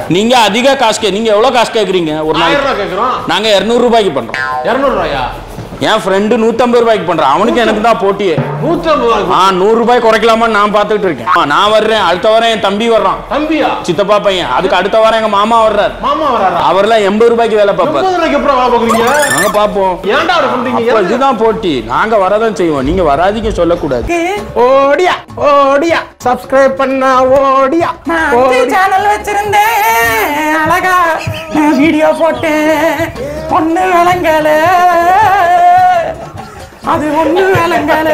நீங்க அதிக காசு நீங்க எவ்வளவு காசு கேக்குறீங்க? ஒரு நாளைக்கு நாங்க 200 ரூபாய்க்கு பண்றோம். 200 ரூபாயா? என் ஃப்ரெண்டு 150 ரூபாய்க்கு பண்றான். அவனுக்கு எனக்கு தான் போட்டியே. 150 100 ரூபாய் குறைக்கலாமான்னு நான் பார்த்துட்டு இருக்கேன். நான் வர்றேன், அடுத்த வாரம் என் தம்பி வர்றான். தம்பியா? சித்தப்பா பையன். அதுக்கு அடுத்த வாரம் எங்க மாமா வர்றாரு. மாமா வர்றாரா? அவர்லாம் 80 ரூபாய்க்கு வேலை பார்ப்பாரு. 80 ரூபாய்க்கு அப்புறம் வேலை பார்க்குறீங்க? நாங்க பாப்போம். ஏன்டா அப்படி பண்றீங்க? இதுதான் போட்டி. நாங்க வரதான் செய்வோம். நீங்க வராதீங்க சொல்லக்கூடாது. ஓடியா ஓடியா சப்ஸ்கிரைப் பண்ணா ஓடியா. சேனல் வச்சிருந்தேன், அழகா வீடியோ போட்டு ஒண்ணு விளங்கல, அது ஒண்ணு விளங்கல.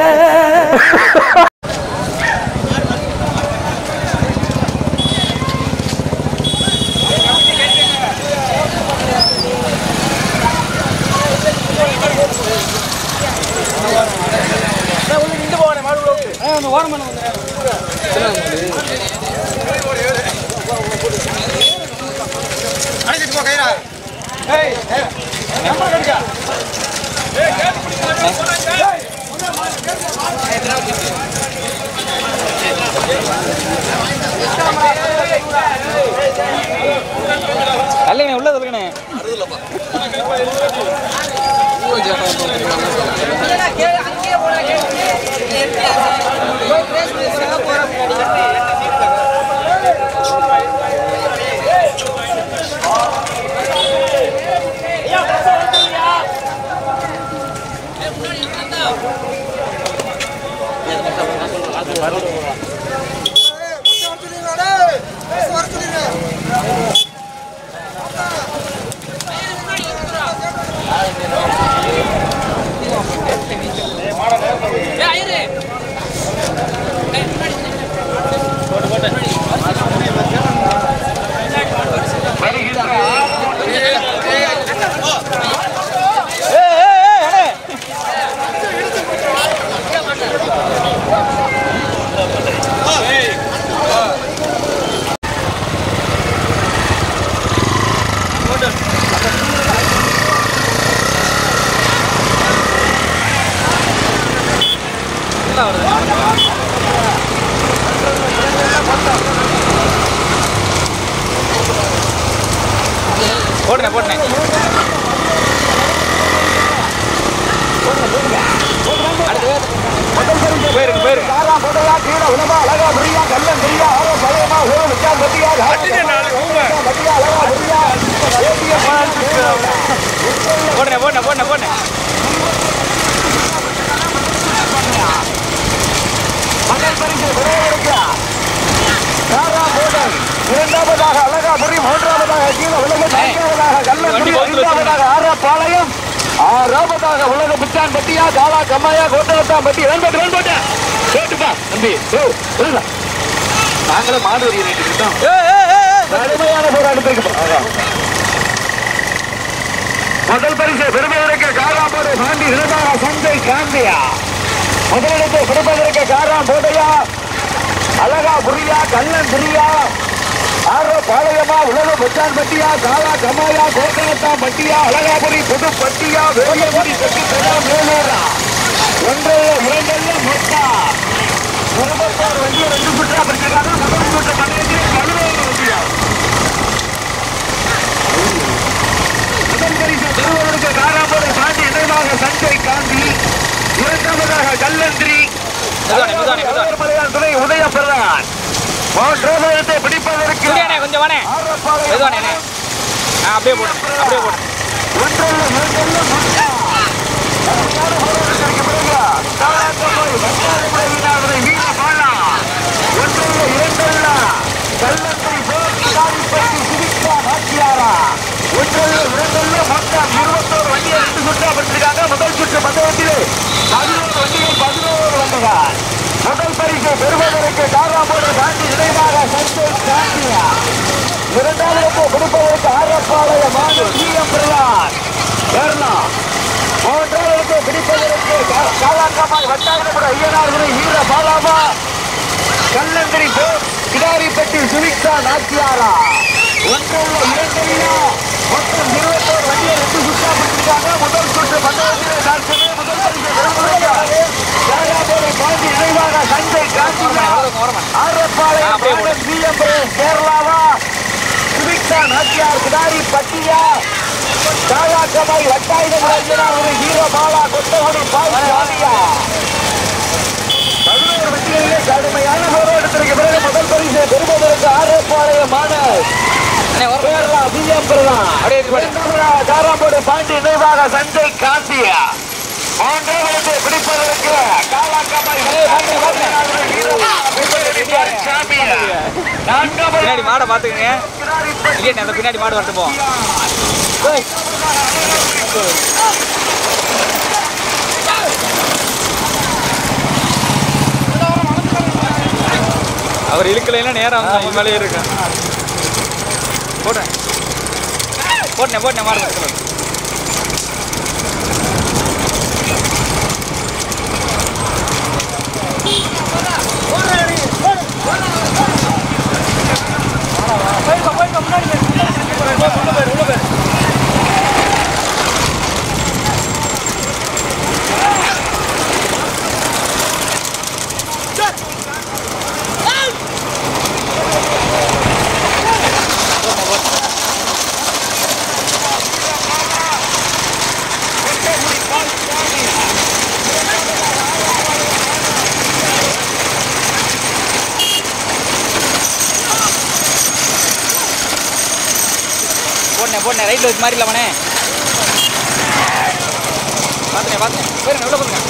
அல்லங்கண்ணே உள்ள சொல்லுங்கண்ணே. போடுறேன் போடுறேன். போயிருக்கு போயிருக்கு. போடுறேன் போடுறேன் போடுறேன் போடுறேன். இரண்டாவதாக அழகாபுரி, மூன்றாவதாக கீழ உலக, நான்காவதாக கல்லூரி, ஐந்தாவதாக ஆரப்பாளையம், ஆறாவதாக உலக பிச்சான்பட்டியா, காலா கம்மாயா, கோட்டவத்தாம்பட்டி. கேட்டுப்பா தம்பி, நாங்களும் மாடு வரி இருக்கோம். கடுமையான போராட்டத்திற்கு முதல் பரிசு பெருமையிற்கு காராம்போடு பாண்டி, இரண்டாக சந்தை காந்தியா, முதலிடத்தை பிடிப்பதற்கு காராம்போடையா, அழகா புரியா, கல்லன் புரியா, ஆரோ பாளையமா, உலக பச்சான்பட்டியா, காலா கமாயா, கோட்டனத்தாம் பட்டியா, அழகாபுரி புதுப்பட்டியா, வேலையபுரி கட்டி மேலூரா, ஒன்றல்ல இரண்டல்ல மொத்தா 26 வண்டியை 2 சுற்றா பிடிச்சிருக்காங்க. முதல் சுற்று பந்தயத்தில் 17 வண்டியா. முதல் பரிசு பெறுவதற்கு காராம்போடு பாண்டி, இணைவாக சஞ்சய் காந்தி, இரண்டாவதாக கல்லந்திரி, துணை உதயபிரதான், மூன்றாவது பிடிப்பதற்கு கொஞ்சம் வானே அப்படியே போடு அப்படியே போடு. முதல் சுற்று பந்தயத்திலே 11 வண்டிகள் 11 வந்தகார். முதல் பரிசு பெறுவதற்கு காராம்போடு தாண்டி இணைவாக சந்தோஷ் காந்தியா, இரண்டாவது கொடுப்பதற்கு ஆரப்பாளையம் பிரதான் கேரளா, மூன்றாவது பிடிப்பதற்கு காலாக்கமாய் வட்டாரப்புற ஐயனார்குடி வீர பாலாமா, கல்லந்திரி கிடாரிப்பட்டி சுவிக்ஷா நாச்சியாரா, ஒன்றுள்ள இரண்டில் மொத்தம் 21 வண்டியை 2 சுற்றா பிடிச்சிருக்காங்க. முதல் சுற்று பந்தயத்திலே முதல் பரிசு பாண்டி, இணைவாக சஞ்சய் காந்தியா, ஆரப்பாளையம் கேரளாவா, சுவிக்ஷா நாச்சியார் கிடாரி பட்டியா தாயாக்கமாய் வட்டாயுதம் ஒரு ஹீரோ மாலா கொத்தகுடி பாய்யா 11 வண்டிகளிலே கடுமையான போராட்டத்திற்கு பிறகு முதல் பரிசு பெறுவதற்கு ஆரப்பாளையமான தாராம்போடு பாண்டி நினைவாக சஞ்சய் காந்தியா மூன்றாவது பிடிப்பதற்கு பின்னாடி மாடை பாத்துக்கங்க. அந்த பின்னாடி மாடு வரட்டு போ. அவர் இழுக்கலைன்னா நேரம் மேலே இருக்கேன். போட்டேன் மாடு பக்கத்தில். போட்டேன் ரைட்ல வச்சு மாதிரி இல்லவனே பார்த்தேன் போயிருங்க உள்ள போயிருங்க.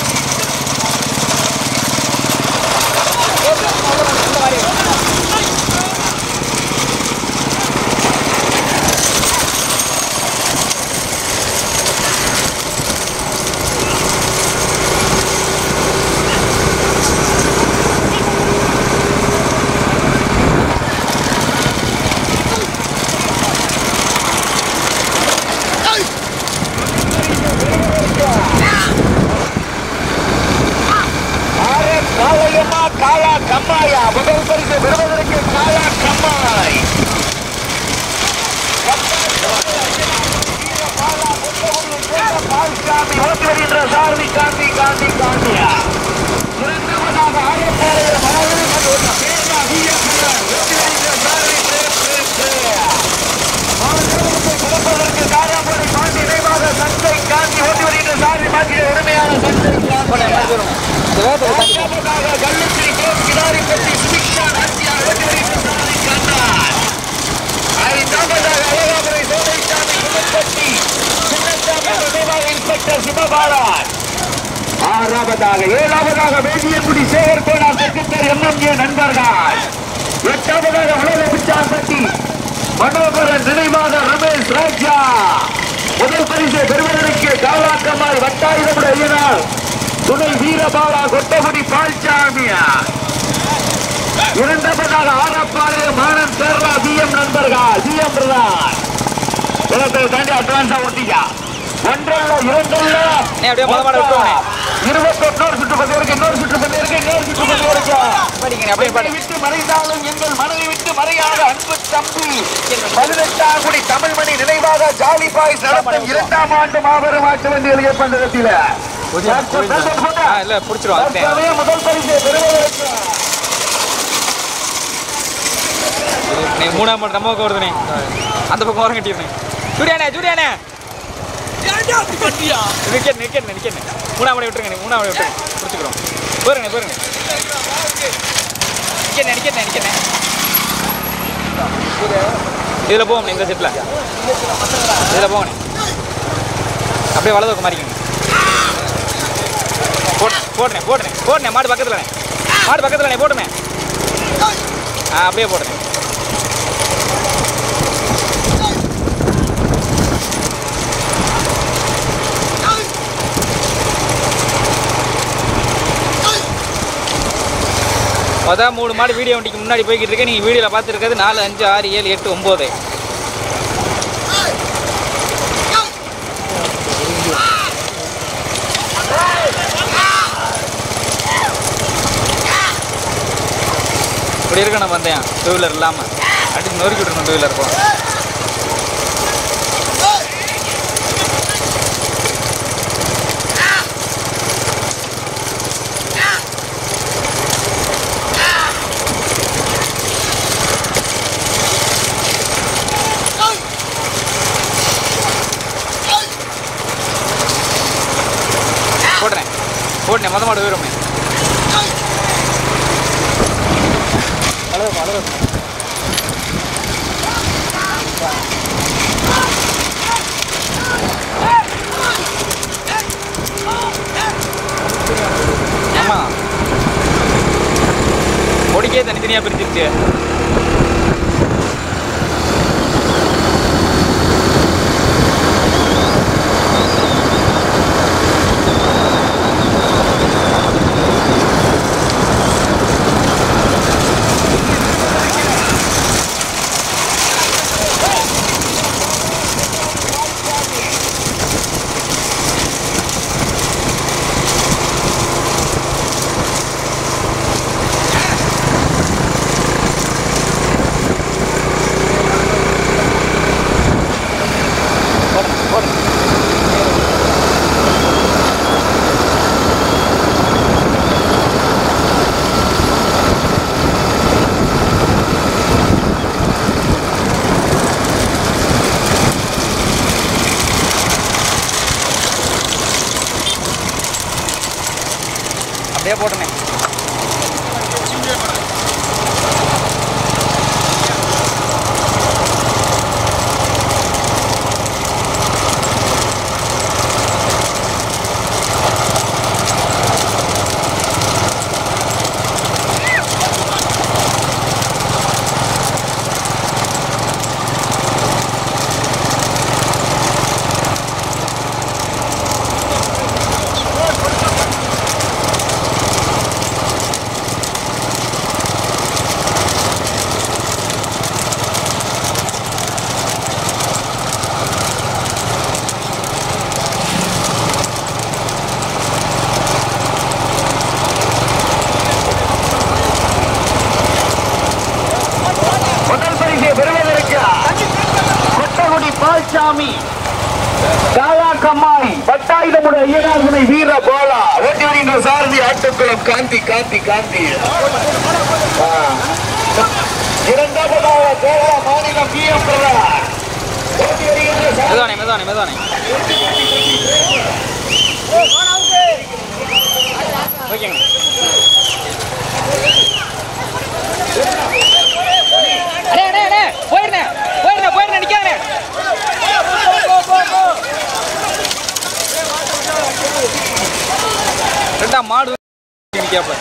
காயா கம்மாயா முதல் பரிசு பெறுவதற்கு காயா கம்மாய் ஓட்டி வருகின்ற சாரதி காந்தி காந்தியா இரண்டாவதாக கொடுப்பதற்கு காராம்பூடி பாண்டி நினைவாக சஞ்சய் காந்தி ஓட்டி வருகின்ற சாரதி மாற்றிய உரிமையான சஞ்சய் கள்ளத்திரி கிடாரிப்பட்டி சுபிக்ஷா நாச்சியார் ஓட்டி வருகின்ற சாரதி கண்ணான் ஐந்தாவதாக அழகாபுரை சோதைசாமி குளப்பட்டி இன்ஸ்பெக்டர் சிவபாலன் ஆறாவதாக ஏழாவதாக வேதியங்குடி சேகர் கோனார் செக்ரட்டரி எம்எம்ஏ நண்பர்கள் எட்டாவதாக வளர பிச்சாம்பட்டி மனோகரன் நினைவாக ரமேஷ் ராஜா முதல் பரிசு பெறுவதற்கு காலாக்கமாய் வட்டாயுதமுடைய ஐயனார் துணை வீரபாலா கொட்டகுடி பால்சாமியா இரண்டாவதாக ஆரப்பாளைய மாணன் கேரளா பிஎம் நண்பர்கள் பிஎம் பிரதான் தாண்டி அட்வான்ஸா ஓட்டியா ஒன்றல்ல இரண்டல்ல 21 சுற்று பந்தயருக்கு இன்னொரு சுற்று விட்டு மறைந்தாலும் எங்கள் மனதை விட்டு மறையாத அன்பு தம்பி 18ஆம் குடி தமிழ்மணி நினைவாக ஜாலி பாய்ஸ் நடத்தும் 2ஆம் ஆண்டு மாபெரும் ஆட்டு வண்டி பந்தயத்தில் முதல் பரிசு பெறுவதற்கு மூணாம் நம்ம பக்கம் வருதுனே அந்த பக்கம் வர கட்டிடுறேன். ஜூரியானே நிக்கேன் மூணாம் மணி விட்டுருங்க பிடிச்சிக்கிறோம். போருங்க நிக்கேன் இதில் போவோம் இந்த செட்டில் இதில் போகணே அப்படியே வலது பக்கம் மாறிக்கங்க. போட்டேன் மாடு பக்கத்தில் போட்டுமே அப்படியே போட்டுறேன். அதான் 3 மாடு வீடியோ வண்டிக்கு முன்னாடி போய்கிட்டு இருக்கேன். நீங்கள் வீடியோவில் பார்த்துருக்கிறது 4, 5, 6, 7, 8, 9. இப்படி இருக்க நம்ம வந்தேன் 2 வீலர் இல்லாமல் அடிச்சு நொறுக்கி விட்டுருணும் 2 வீலர் இருக்கும். போடனே மொத மாடு உயிரமே ஆமா பொடிக்கே தனித்தனியாக பிரிச்சிருச்சு அப்படியே போட்டனே காலாக்கம்மாய் பட்டாயுதமுடைய ஐயனார்மனை வீர போலா ஓட்டி வருகின்ற சாரதி ஆட்டுக்குளம் காந்தி காந்தி காந்தி இரண்டாவதாக கேரளா மாநிலம் பிஎம் பிரதர் ஓட்டி வருகின்ற மெதானே மெதானே மெதானே ஓகேங்க அடே அடே அடே போயிடுனே போயிடுனே போயிடுனே நிக்கானே ரெண்டா மாடு நிக்காப்ப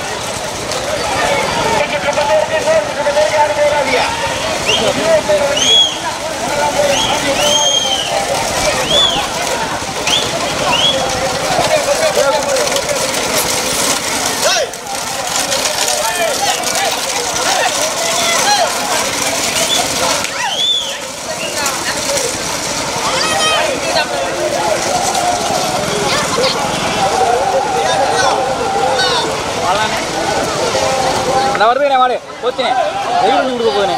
நான் வருதுண்ணே மாடு போச்சுனே வெயில் கொடுக்க போதுனே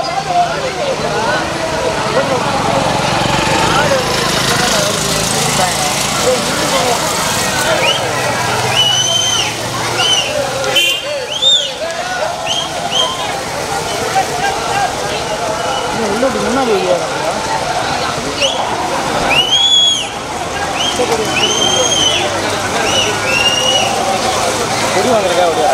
முன்னாடி கொடி வாங்கிருக்கா அப்படியா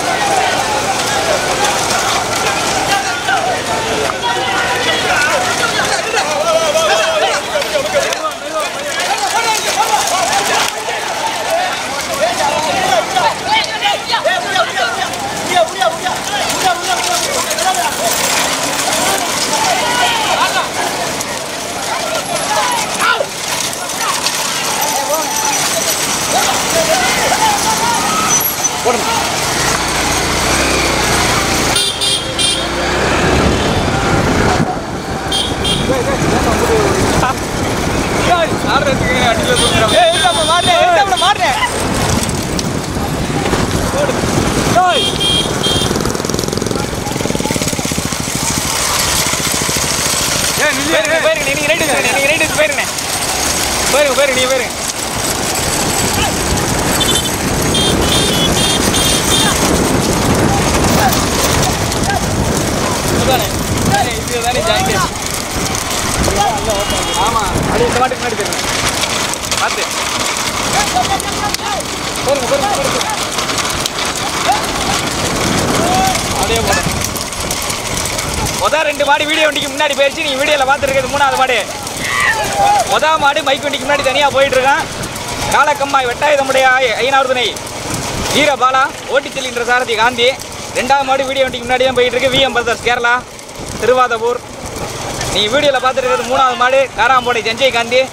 ஆமா அது இந்த மாட்டுக்கு முன்னாடி தெரியும் பார்த்து போடுங்க போடுங்க போடுங்க அப்படியே போடும். முதல் 2 மாடு வீடியோ வண்டிக்கு முன்னாடி போயிடுச்சு. நீ வீடியோவில் பார்த்துருக்கிறது 3வது மாடு. முதல் மாடு மைக் வண்டிக்கு முன்னாடி தனியாக போயிட்டு இருக்கான். காலக்கம்மாய் வெட்டாயுதமுடைய ஐயனார் துணை வீரபாலா ஓட்டிச்செல்கின்ற சாரதி காந்தி. 2வது மாடு வீடியோ வண்டிக்கு முன்னாடி தான் போயிட்டு இருக்கு. விஎம் பிரதர்ஸ் கேரளா திருவாதபூர். நீ வீடியோவில் பார்த்துருக்கிறது 3வது மாடு காராம்போடை சஞ்சய் காந்தி.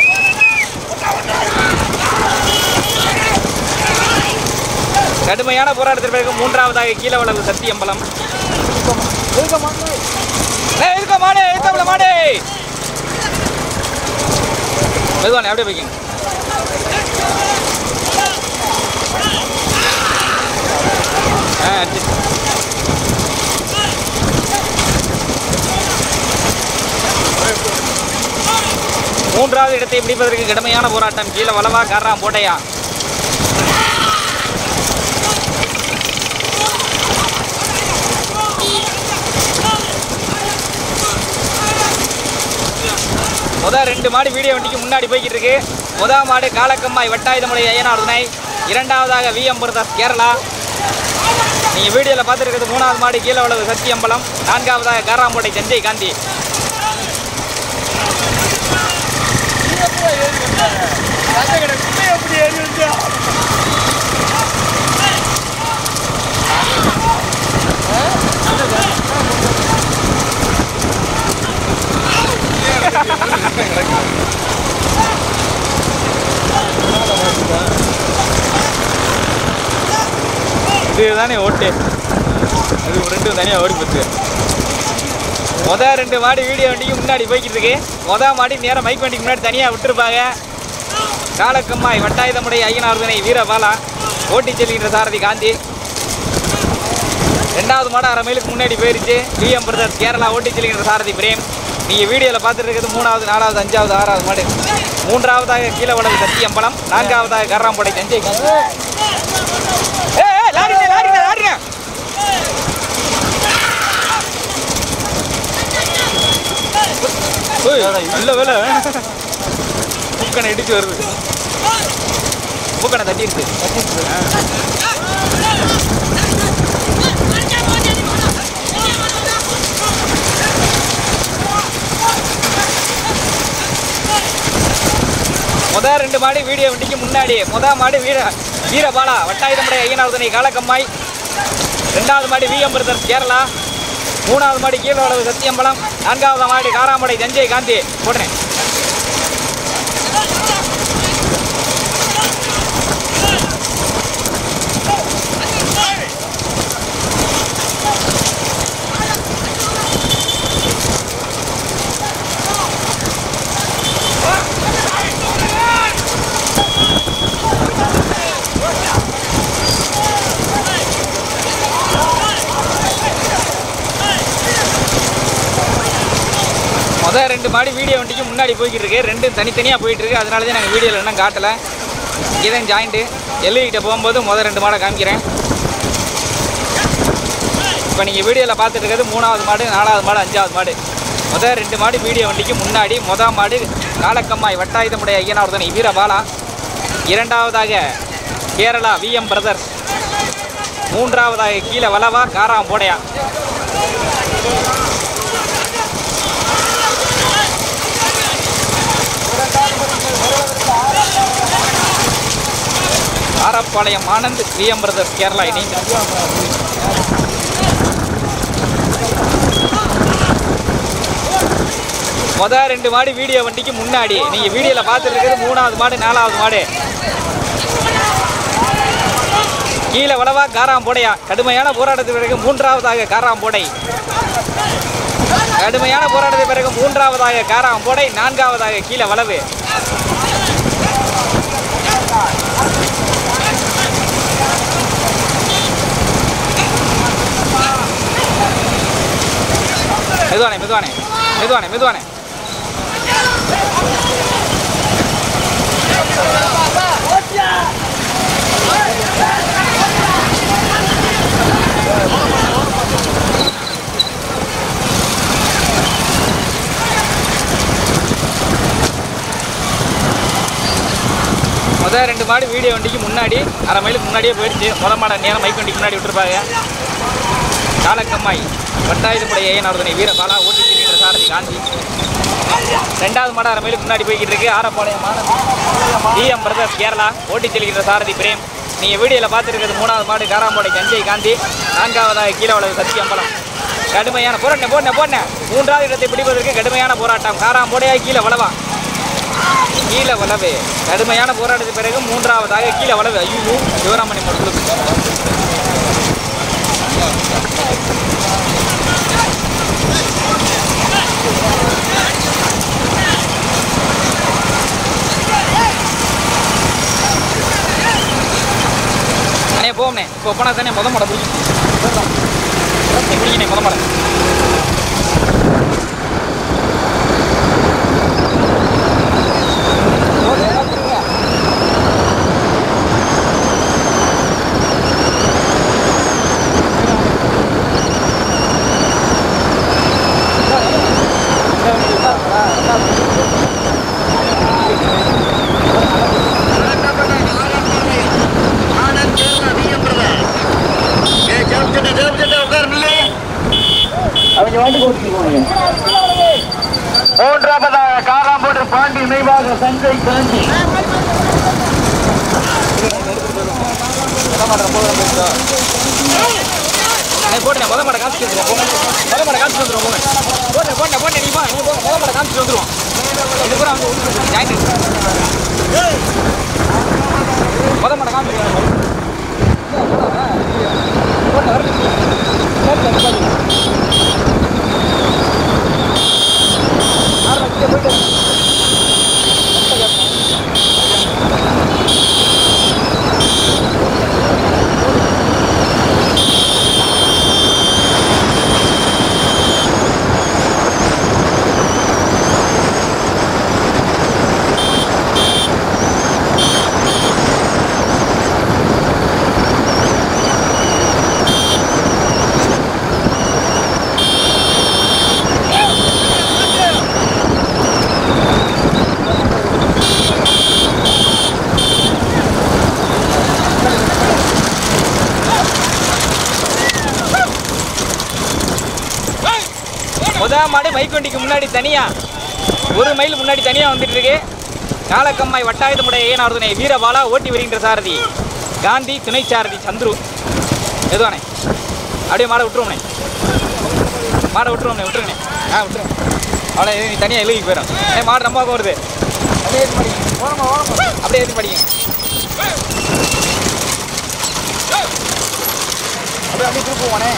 கடுமையான போராட்டத்திற்கு பிறகு 3வதாக கீழே வளவு சத்தியம்பலம். மாடு மெதுவானே அப்படியே போய்க்கிங்க. மூன்றாவது இடத்தை பிடிப்பதற்கு கடுமையான போராட்டம். கீழே வளவா காராம் போட்டையா. முதல் 2 மாடு வீடியோ வண்டிக்கு முன்னாடி போய்கிட்டு இருக்கு. முதல் மாடு காலக்கம்மாய் வெட்டாயுதமுடைய ஐயனார் துணை. 2வதாக விஎம் பிரதர்ஸ் கேரளா. நீங்கள் வீடியோவில் பார்த்துருக்கிறது 3வது மாடு கீழே வளவு சத்தியம்பலம். 4வதாக காராம்போடை சஞ்சய் காந்தி. இதுதானே ஓட்டு. அது 2 தனியாக ஓடி போச்சு. முதல் 2 மாடு வீடியோ வண்டிக்கு முன்னாடி போய்கிட்டு இருக்கு. முதல் மாடி நேரம் மைக் வண்டிக்கு முன்னாடி தனியாக விட்டுருப்பாங்க. காலக்கம்மாய் வட்டாயுதமுடைய ஐயனார் துணை வீரபாலா ஓட்டிச்செல்கின்ற சாரதி காந்தி. 2வது மாடு 1/2 மைலுக்கு முன்னாடி போயிருச்சு. விஎம் பிரதர்ஸ் கேரளா ஓட்டிச்செல்கின்ற சாரதி பிரேம். நீங்கள் வீடியோவில் பார்த்துட்டு இருக்கிறது 3வது 4வது 5வது 6வது மாடு. 3வதாக கீழே வளவு சத்தியம்பலம். 4வதாக காராம்போடை சஞ்சய் காந்தி. நல்ல வேலை மூக்கனை இடிச்சு வருது. மூக்கனை தட்டிடுச்சு. முதல் 2 மாடு வீடியோ வண்டிக்கு முன்னாடி. முதல் மாடு வீரபாலா வட்டாயுதமுடைய ஐயனார் துணை காலக்கம்மாய். 2வது மாடு விஎம் பிரதர்ஸ் கேரளா. 3வது மாடு கீழே வளவு சத்தியம்பலம். 4வது மாடு காராமடை சஞ்சய் காந்தி. போடுறேன். முதல் 2 மாடு வீடியோ வண்டிக்கு முன்னாடி போய்கிட்டு இருக்கு. 2 தனித்தனியாக போயிட்டு இருக்கு. அதனால தான் நாங்கள் வீடியோவில் என்ன காட்டலை. இங்கே தான் ஜாயிண்ட்டு. எல்லுகிட்ட போகும்போது முதல் 2 மாடை காமிக்கிறேன். இப்போ நீங்கள் வீடியோவில் பார்த்துட்டு இருக்கிறது 3வது மாடு 4வது மாடு 5வது மாடு. முதல் 2 மாடு வீடியோ வண்டிக்கு முன்னாடி. முதல் மாடு காலக்கம்மாய் வட்டாயுதமுடைய ஐயனார் துணை வீரபாலா. 2வதாக கேரளா விஎம் பிரதர்ஸ். 3வதாக கீழே வளவா காராம் போடையா. ஆரப்பாளையம் ஆனந்த் விஎம் பிரதர்ஸ் கேரளா இணைந்து. முதல் 2 மாடு வீடியோ வண்டிக்கு முன்னாடி. நீங்கள் வீடியோவில் பார்த்துட்டு இருக்கிறது 3வது மாடு 4வது மாடு. கீழே வளவா காராம்போடையா. கடுமையான போராட்டத்துக்கு பிறகு 3வதாக காராம்போடை. கடுமையான போராட்டத்துக்கு பிறகு 3வதாக காராம்போடை. 4வதாக கீழே வளவு. மெதுவானே மெதுவானே மெதுவானே மெதுவானே. முதல் 2 மாடு வீடியோ வண்டிக்கு முன்னாடி 1/2 மைலுக்கு முன்னாடியே போயிடுச்சு. முதல் மாடை நேரம் மைக் வண்டிக்கு முன்னாடி விட்டுருப்பாங்க. காலக்கம்மாய் வட்டாயுதமுடைய ஏனார்தனை வீரபாலா ஓட்டி செல்கின்ற சாரதி காந்தி. 2வது மாடு அரை மைலுக்கு முன்னாடி போய்கிட்டு இருக்கு. ஆரப்பாளையம் டிஎம் பிரதர்ஸ் கேரளா ஓட்டி செல்கின்ற சாரதி பிரேம். நீங்கள் வீடியோவில் பார்த்துருக்கிறது 3வது மாடு காராம்போடை கஞ்சை காந்தி. 4வதாக கீழே வளவு சக்தி அம்பலம். கடுமையான போராட்டம் போட்டேன் 3வது இடத்தை பிடிப்பதற்கு கடுமையான போராட்டம். காராம்போடையாக கீழே வளவா கீழே வளவு கடுமையான போராட்டத்துக்கு பிறகு 3வதாக கீழே வளவு. ஐயோ சிவராமணி மட்டும் அண்ணே போம்ண்ணே. இப்போ போனா தானே முத மாடை பிடிக்கணே முத மாடை. மூன்றாவதாக காராம்போடு பாண்டி நினைவாக சஞ்சய் காந்தி. போட்டேன் முத மாடை காமிச்சு வந்துடுவோம். முத மாடை காமிச்சு வந்துடுவோம். போட்டேன் நீமா முத மாடை காமிச்சு வந்துடுவோம். இது கூட அவங்க முத மாடை காமிச்சு மாடு பைக் வண்டிக்கு முன்னாடி தனியா 1 மைல் முன்னாடி தனியா வந்துட்டு இருக்கு. காலக்கம்மாய் வட்டாயுதமுடைய ஏனார்தனை வீரபாலா ஓட்டி வருகின்ற சாரதி காந்தி, துணை சாரதி சந்துரு. எதுவானே அப்படியே மாடை விட்டுருவோம்ண்ணே. விட்டுருங்கண்ணே. விட்டுருங்க. அவ்வளோ நீ தனியாக எழுதி போயிடும். மாடு நம்ம வருது. அப்படியே ஏற்றி படிங்க. அப்படியே ஏற்றி படிங்க. அப்படியே திருப்புவானே.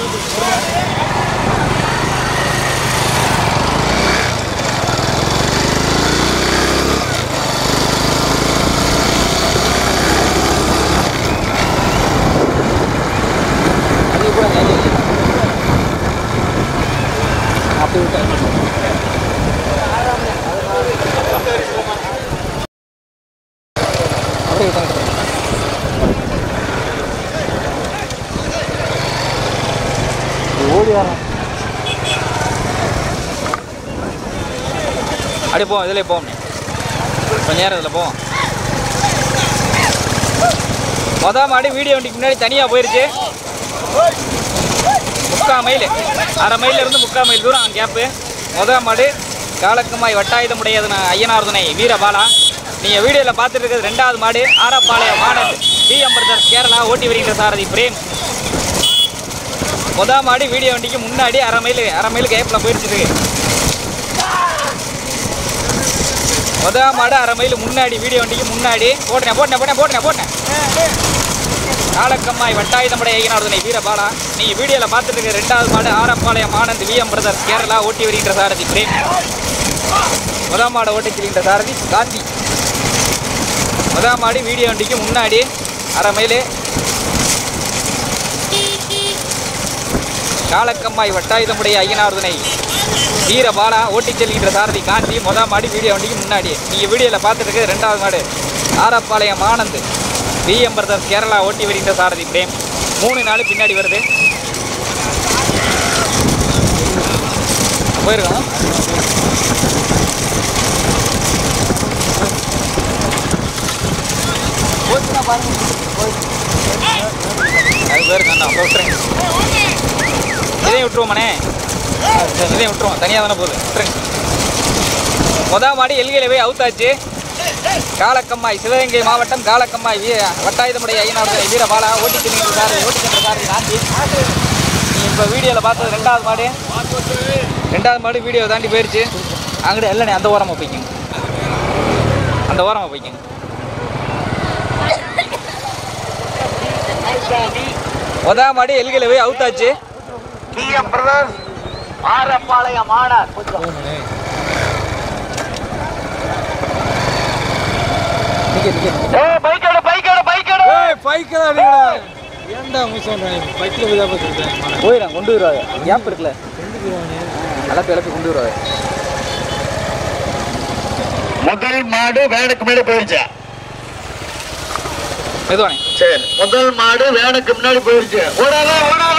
அப்படியே போவோம். இதில் போவோம். கொஞ்சம் நேரம் இதில் போவோம். மொதல் மாடு வீடியோ வண்டிக்கு முன்னாடி தனியாக போயிடுச்சு. 3/4 மைல் 1/2 மைலிருந்து 3/4 மைல் தூரம் கேப்பு. மொதல் மாடு காலக்கம்மாய் வட்டாயுதமுடைய ஐயனார்தனை வீரபாலா. நீங்கள் வீடியோவில் பார்த்துட்டு இருக்கிறது 2வது மாடு Arappalayam model TM brothers Kerala ஓட்டி வருகின்ற சாரதி பிரேம். மொதல் மாடு வீடியோ வண்டிக்கு முன்னாடி 1/2 மைல் கேப்பில் போயிடுச்சு. மொதல் மாடு 1/2 மைல் முன்னாடி வீடியோ வண்டிக்கு முன்னாடி போட்டேன். காலக்கம்மாய் வட்டாயுதமுடைய ஐயனார்தனை வீரபாலா. நீங்கள் வீடியோவில் பார்த்துட்டு இருக்க 2வது மாடு ஆரப்பாளையம் ஆனந்த் விஎம் பிரதர்ஸ் கேரளா ஓட்டி வருகின்ற சாரதி பிரேம். முதல் மாடை ஓட்டி செல்கின்ற சாரதி காந்தி. முதல் மாடு வீடியோ வண்டிக்கு முன்னாடி 1/2 மைல். காலக்கம்மாய் வட்டாயுதமுடைய ஐயனார்தனை வீரபாலா ஓட்டி செல்கின்ற சாரதி காந்தி. முதல் மாடு வீடியோ வண்டிக்கு முன்னாடி. நீங்கள் வீடியோவில் பார்த்துட்டு இருக்க 2வது மாடு ஆரப்பாளையம் ஆனந்த் விஎம் பிரதர்ஸ் கேரளா ஓட்டி வருகின்ற சாரதி பிரேம். 3 நாள் பின்னாடி வருது. போயிருக்கோம். அது பேருக்கு நான் சொல்கிறேன். இதையும் விட்டுருவோமாண்ணே, இதையும் விட்டுருவோம், தனியாக தானே போகுது. முதல் மாடி எல்கையில போய் அவுத்தாச்சு. காலக்கம்மாய் சிவகங்கை மாவட்டம் காலக்கம்மாய் வட்டாயுதமுடைய ஐயனார் வீரபாலா ஓட்டிச்சென்ற சாரதி காந்தி. இப்போ வீடியோவில் பார்த்தது ரெண்டாவது மாடு வீடியோ தாண்டி போயிடுச்சு. அங்கிட்ட இல்லைண்ணே, அந்த ஓரமாக போய்க்குங்க, அந்த ஓரமாக போய்க்குங்க. முதல் மாடி எல்கையில போய் அவுத்தாச்சு. ஆரப்பாளையம் மாணவர் போயிடலாம், கொண்டு வருவாங்க. கேப் இருக்குல்ல, இழப்பு கொண்டு வருவாங்க. முதல் மாடு வேனுக்கு முன்னாடி போயிருச்சு. மெதுவானே, சரி, முதல் மாடு வேனுக்கு முன்னாடி போயிருச்சு. ஓடாத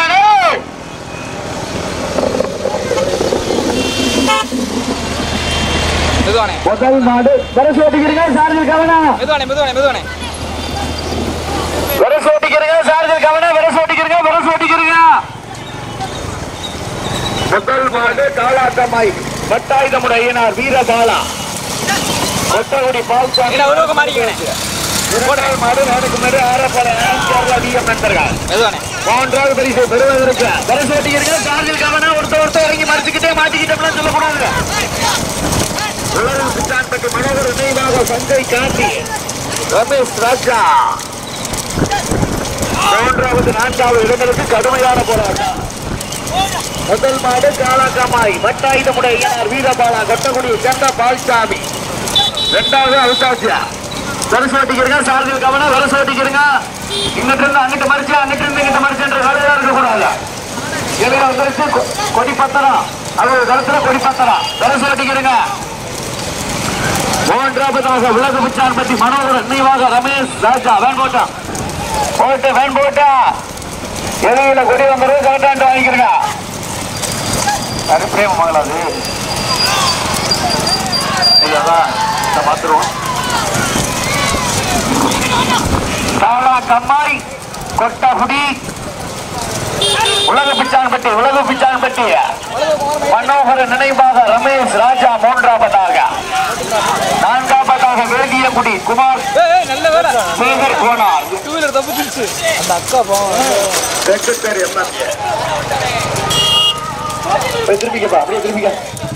மெதுவானே, முதல் மாடு வரசு ஓட்டிக்கிறீங்க சார்ஜர் கவனம். மெதுவானே, வரசு ஓட்டிக்கிறீங்க சார்ஜர் கவனம். வரசு ஓட்டிக்கிறீங்க. முதல் மாடு காலாக்கம்மாய் வட்டாயுதமுடைய ஐயனார் வீரபாலா கொட்டகுடி பால்சாமி. ஒரு மாறிக்கிறேன். முதல் மாடு வேனுக்கு முன்னாடி ஆரப்பாளையம் கேரளா விஎம் நண்பர்கள். மெதுவானே, மூன்றாவது பரிசு பெறுவதற்கு வரசு ஓட்டிக்கிறீங்க சார்ஜர் கவனம். ஒருத்தர் இறங்கி மறைச்சுக்கிட்டே மாட்டிக்கிட்டோம்லாம் சொல்லக்கூடாது. பிச்சான்பட்டி மனோகர் நினைவாக சஞ்சய் காந்தி, ரமேஷ் ராஜா. மூன்றாவது நான்காவது இடங்களுக்கு கடுமையான போராட்டம். முதல் மாடு காலாக்கம்மாய் வட்டாயுதமுடைய ஐயனார் வீரபாலா கொட்டகுடி சேர்ந்த பால்சாமி. இரண்டாவது அவுசாசியா. வரசு ஓட்டிக்கிறீங்க சார்ஜில் கவனம். வரசு ஓட்டிக்கிறீங்க. இங்கிட்ட இருந்து அங்கிட்ட மறிச்சு, அங்கிட்ட இருந்து இங்கிட்ட மறிச்சுன்ற வேலையா இருக்கக்கூடாது. எல்லாம் வந்துருச்சு. கொடி பத்திரம், அது கருத்துல கொடி பத்திரம். வரசு ஓட்டிக்கிறீங்க. மூன்றாவதாக உலக பிச்சான்பட்டி மனோகர் நினைவாக ரமேஷ் ராஜா. வேன்போட்டா எதையில கொடி வந்துரு கரெக்டாண்டு வாங்கிக்கிறீங்க. அருப்பிரேம மகளாது மாத்திருவோம். காலா கம்மாய் கொட்டகுடி உலக பிச்சான்பட்டி மனோகர் நினைவாக ரமேஷ் ராஜா. மூன்றாவதாக நான்காவதாக வேதியகுடி குமார் நல்ல வேலை. சேகர் கோனார். டூ வீலர் தப்பிச்சிருச்சு. அந்த அக்கா செக்ரட்டரி திரும்பிக்கப்பா, அப்படியே திரும்பிக்க.